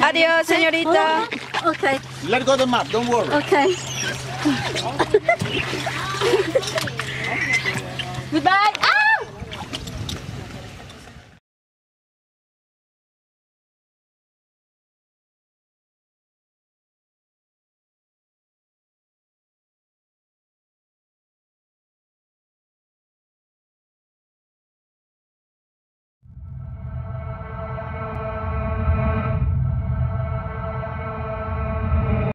Adios, señorita. Okay. Let go the map, don't worry. Okay.